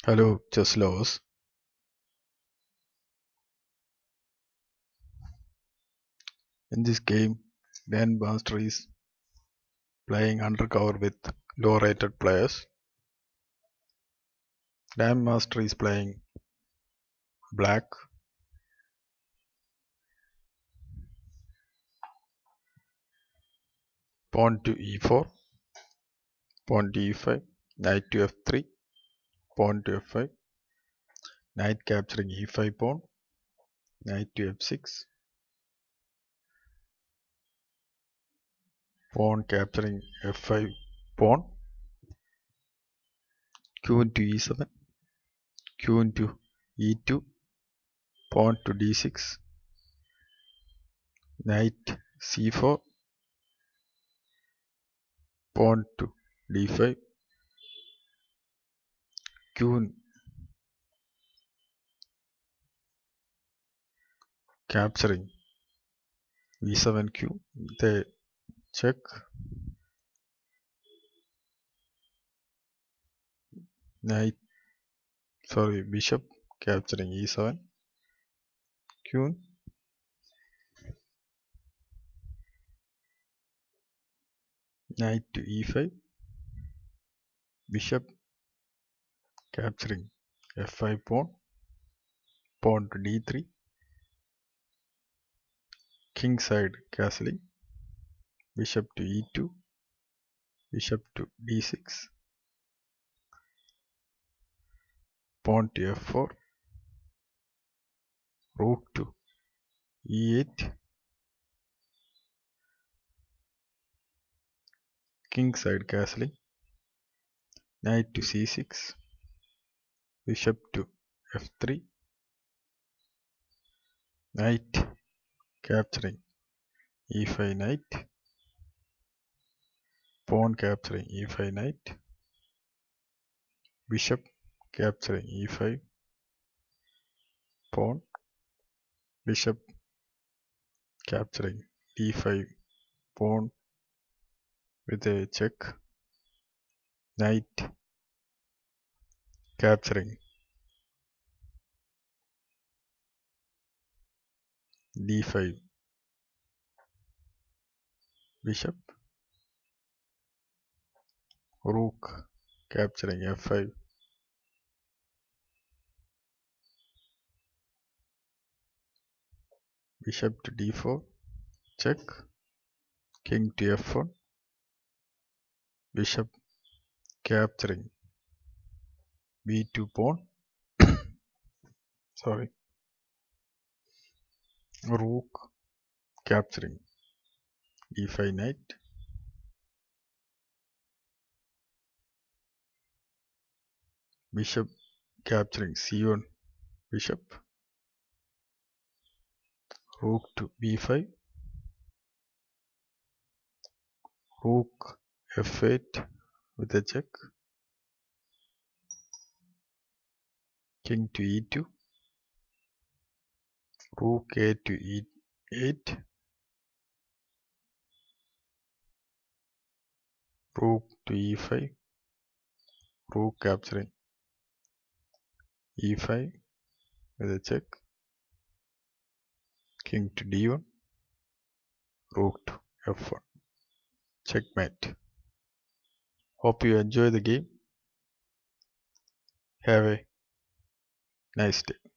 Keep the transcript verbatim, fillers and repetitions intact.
Hello, chess lovers. In this game, grandmaster is playing undercover with low-rated players. Grandmaster is playing black. Pawn to e four, pawn to e five, knight to f three, pawn to f five, knight capturing e five pawn, knight to f six, pawn capturing f five pawn, queen to e seven, queen to e two, pawn to d six, knight c four, pawn to d five, queen capturing v seven q, the check, knight, sorry, bishop capturing e seven, queen, knight to e five, bishop capturing f five pawn, pawn to d three, king side castling, bishop to e two, bishop to d six, pawn to f four, rook to e eight, king side castling, knight to c six, bishop to f three, knight capturing e five knight, pawn capturing e five knight, bishop capturing e five pawn, bishop capturing d five pawn with a check, knight capturing d five, bishop, rook capturing f five, bishop to d four, check, king to f one, bishop capturing b two pawn, sorry, rook capturing d five knight, bishop capturing c one bishop, rook to b five, rook f eight with a check, king to e two, rook a to e eight, rook to e five, rook capturing e five with a check, king to d one, rook to f one, checkmate. Hope you enjoy the game. Have a nice day.